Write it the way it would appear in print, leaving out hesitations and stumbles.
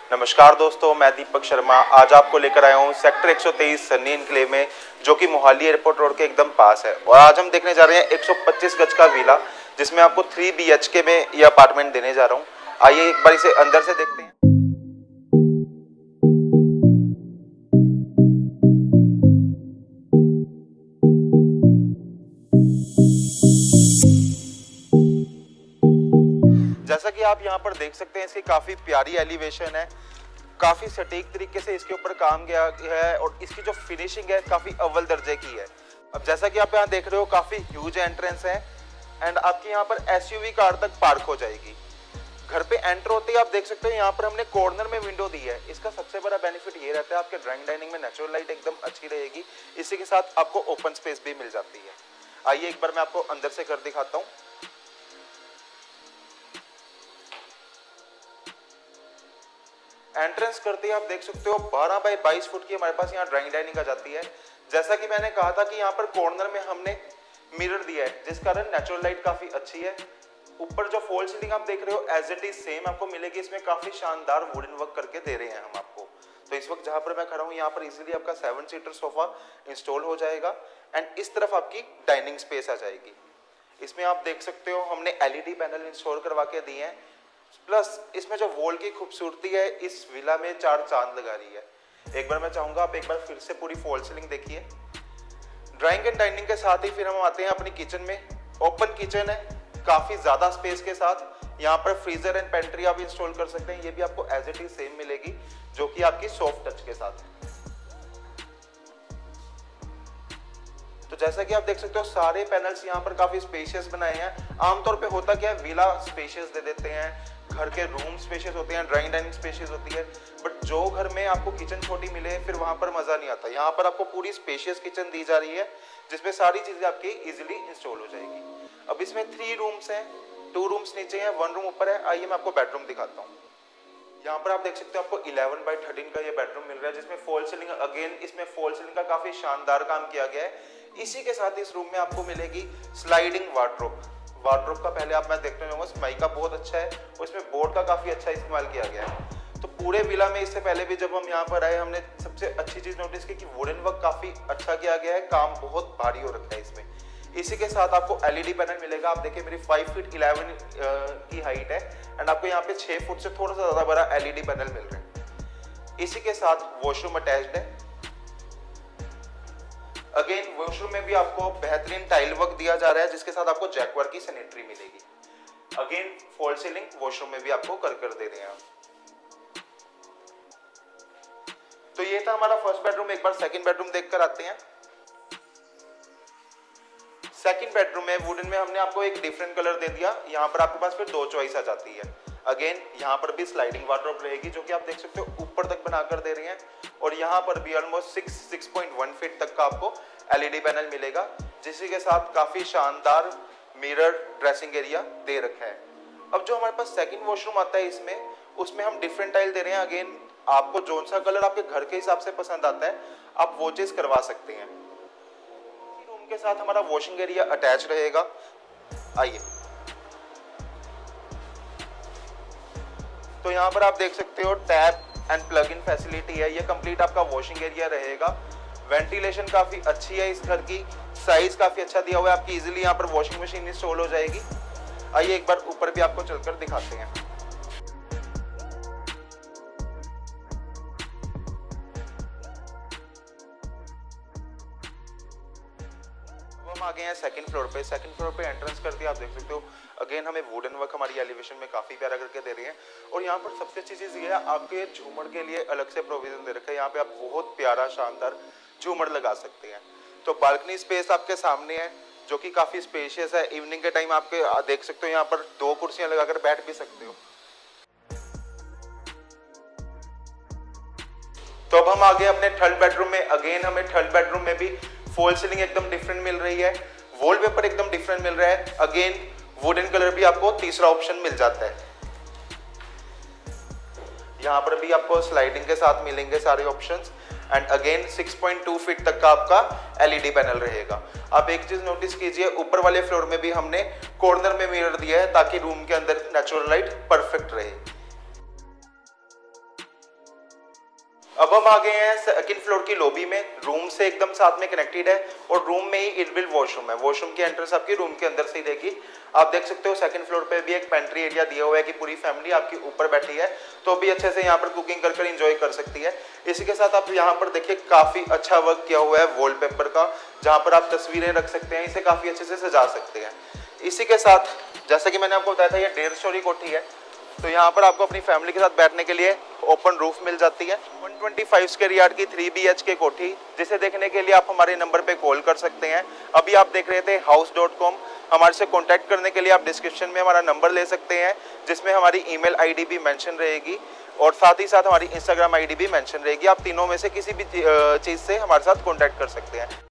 नमस्कार दोस्तों, मैं दीपक शर्मा आज आपको लेकर आया हूँ सेक्टर 123 सन्नी एनक्लेव में, जो कि मोहाली एयरपोर्ट रोड के एकदम पास है। और आज हम देखने जा रहे हैं 125 गज का विला, जिसमें आपको 3 BHK में ये अपार्टमेंट देने जा रहा हूँ। आइए एक बार इसे अंदर से देखते हैं। जैसा कि आप यहाँ पर देख सकते हैं, इसकी काफी प्यारी एलिवेशन है, काफी सटीक तरीके से इसके ऊपर काम किया है और इसकी जो फिनिशिंग है काफी अव्वल दर्जे की है। अब जैसा कि आप यहाँ देख रहे हो, काफी ह्यूज एंट्रेंस है एंड आपकी यहाँ पर SUV कार तक पार्क हो जाएगी। घर पे एंटर होते ही आप देख सकते हो यहाँ पर हमने कॉर्नर में विंडो दी है। इसका सबसे बड़ा बेनिफिट ये रहता है, आपके ड्राइंग डाइनिंग में नेचुरल लाइट एकदम अच्छी रहेगी, इसी के साथ आपको ओपन स्पेस भी मिल जाती है। आइए एक बार मैं आपको अंदर से घर दिखाता हूँ। एंट्रेंस करते ही आप देख सकते हो 12 बाई 22 फुट की हमारे पास यहाँ ड्राइंग डाइनिंग आ जाती है। जैसा कि मैंने कहा था कि यहाँ पर कॉर्नर में हमने मिरर दिया है, जिस कारण नेचुरल लाइट काफी अच्छी है। ऊपर जो फॉल सीलिंग आप देख रहे हो एज इट इज सेम आपको मिलेगी। इसमें काफी शानदार वुडन वर्क करके दे रहे हैं हम आपको। तो इस वक्त जहां पर मैं खड़ा हूँ, यहाँ पर इजीली आपका 7 सीटर सोफा इंस्टॉल हो जाएगा एंड इस तरफ आपकी डाइनिंग स्पेस आ जाएगी। इसमें आप देख सकते हो हमने LED पैनल इंस्टॉल करवा के दिए हैं, प्लस इसमें जो वॉल की खूबसूरती है इस विला में 4 चांद लगा रही है। एक बार मैं चाहूंगा आप एक बार फिर से पूरी फॉल सीलिंग देखिए। ड्राइंग एंड डाइनिंग के साथ ही फिर हम आते हैं अपनी किचन में। ओपन किचन है, काफी ज्यादा स्पेस के साथ। यहाँ पर फ्रीजर एंड पेंट्री आप इंस्टॉल कर सकते हैं, ये भी आपको एज इट इज सेम मिलेगी, जो कि आपकी सॉफ्ट टच के साथ है। तो जैसा कि आप देख सकते हो सारे पैनल्स यहाँ पर काफी स्पेशियस बनाए हैं। आमतौर पे होता क्या है, विला स्पेशियस दे देते हैं, घर के रूम स्पेशियस होते हैं, ड्राइंग डाइनिंग स्पेशियस होती है, बट जो घर में आपको किचन छोटी मिले फिर वहां पर मजा नहीं आता। यहाँ पर आपको पूरी स्पेशियस किचन दी जा रही है, जिसमें सारी चीजें आपकी इजीली इंस्टॉल हो जाएगी। अब इसमें 3 रूम्स हैं, 2 रूम्स नीचे हैं, 1 रूम ऊपर है। आइए मैं आपको बेडरूम दिखाता हूँ। यहाँ पर आप देख सकते हो आपको 11 बाई 13 का ये बेडरूम मिल रहा है, जिसमें फॉल सीलिंग, अगेन इसमें फॉल सीलिंग का काफी शानदार काम किया गया है। इसी के साथ इस रूम में आपको मिलेगी स्लाइडिंग वार्डरोब। वार्डरोब का पहले आप मैं देखने जाऊंगा, स्माई का बहुत अच्छा है और इसमें बोर्ड का काफी अच्छा इस्तेमाल किया गया है। तो पूरे विला में इससे पहले भी जब हम यहाँ पर आए, हमने सबसे अच्छी चीज नोटिस की कि वुडन वर्क काफी अच्छा किया गया है, काम बहुत भारी हो रखा है इसमें। इसी के साथ आपको LED पैनल मिलेगा। आप देखिए मेरी 5 फीट 11 की हाइट है एंड आपको यहाँ पे 6 फुट से थोड़ा सा ज्यादा बड़ा LED पैनल मिल रहा है। इसी के साथ वॉशरूम अटैच्ड है। अगेन वॉशरूम में भी आपको बेहतरीन टाइल वर्क दिया जा रहा है, जिसके साथ आपको जैकवार की सैनिटरी मिलेगी। अगेन फॉल सीलिंग वॉशरूम में भी आपको कर दे रहे हैं। तो ये था हमारा फर्स्ट बेडरूम। एक बार सेकंड बेडरूम देखकर आते हैं। सेकंड बेडरूम में वुडन में हमने आपको एक डिफरेंट कलर दे दिया। यहाँ पर आपके पास फिर 2 चॉइस आ जाती है। अगेन यहाँ पर भी स्लाइडिंग वार्डरोब रहेगी, जो कि आप देख सकते हो ऊपर तक बनाकर दे रहे हैं। और यहाँ पर भी ऑलमोस्ट 6.1 फीट तक का आपको LED पैनल मिलेगा, जिसी के साथ काफी शानदार मिरर ड्रेसिंग एरिया दे रखा है। अब जो हमारे पास सेकंड वॉशरूम आता है, उसमें हम डिफरेंट टाइल दे रहे हैं। अगेन आपको जोन सा कलर आपके घर के हिसाब से पसंद आता है, आप वो चीज करवा सकते हैं। रूम के साथ हमारा वॉशिंग एरिया अटैच रहेगा। आइए, तो यहाँ पर आप देख सकते हो tap and plug in facility है। ये कंप्लीट आपका वॉशिंग एरिया रहेगा। वेंटिलेशन काफी अच्छी है इस घर की, साइज काफी अच्छा दिया हुआ है, आपकी इजीली यहाँ पर वॉशिंग मशीन इंस्टॉल हो जाएगी। आइए एक बार ऊपर भी आपको चलकर दिखाते हैं। हम आ गए हैं सेकंड फ्लोर पे। सेकंड फ्लोर पे एंट्रेंस कर दिया, आप देख सकते हो अगेन हमें वुडन वर्क हमारी एलिवेशन में काफी प्यारा करके दे रही है। और यहाँ पर सबसे अच्छी चीज ये है, आपके झूमर के लिए अलग से प्रोविजन दे रखा है। यहाँ पे आप बहुत प्यारा शानदार झूमर लगा सकते हैं। तो बालकनी स्पेस आपके सामने है, जो कि काफी स्पेशियस है। इवनिंग के टाइम आपके देख सकते हो यहाँ पर 2 कुर्सियां लगाकर बैठ भी सकते हो। तो अब हम आ गए अपने थर्ड बेडरूम में। अगेन हमें थर्ड बेडरूम में भी फॉल सीलिंग एकदम डिफरेंट मिल रही है, वॉलपेपर एकदम डिफरेंट मिल रहा है। अगेन वुडन कलर भी आपको तीसरा ऑप्शन मिल जाता है। यहाँ पर भी आपको स्लाइडिंग के साथ मिलेंगे सारे ऑप्शंस एंड अगेन 6.2 फीट तक का आपका LED पैनल रहेगा। आप एक चीज नोटिस कीजिए, ऊपर वाले फ्लोर में भी हमने कॉर्नर में मिरर दिया है, ताकि रूम के अंदर नेचुरल लाइट परफेक्ट रहे। अब हम आ गए हैं सेकंड फ्लोर की लॉबी में। रूम से एकदम साथ में कनेक्टेड है और रूम में ही इनबिल्ट वॉशरूम है। वॉशरूम की एंट्रेंस आपकी रूम के अंदर से ही रहेगी। आप देख सकते हो सेकंड फ्लोर पे भी एक पेंट्री एरिया दिया हुआ है कि पूरी फैमिली आपकी ऊपर बैठी है तो भी अच्छे से यहाँ पर कुकिंग कर एंजॉय कर सकती है। इसी के साथ आप यहाँ पर देखिए काफ़ी अच्छा वर्क किया हुआ है वॉलपेपर का, जहाँ पर आप तस्वीरें रख सकते हैं, इसे काफ़ी अच्छे से सजा सकते हैं। इसी के साथ जैसे कि मैंने आपको बताया था ये 1.5 स्टोरी कोठी है, तो यहाँ पर आपको अपनी फैमिली के साथ बैठने के लिए ओपन रूफ मिल जाती है। 125 स्क्वायर यार्ड की 3 BHK कोठी, जिसे देखने के लिए आप हमारे नंबर पे कॉल कर सकते हैं। अभी आप देख रहे थे house.com। हमारे से कांटेक्ट करने के लिए आप डिस्क्रिप्शन में हमारा नंबर ले सकते हैं, जिसमें हमारी ईमेल आईडी भी मेंशन रहेगी और साथ ही साथ हमारी इंस्टाग्राम आईडी भी मेंशन रहेगी। आप तीनों में से किसी भी चीज़ से हमारे साथ कॉन्टैक्ट कर सकते हैं।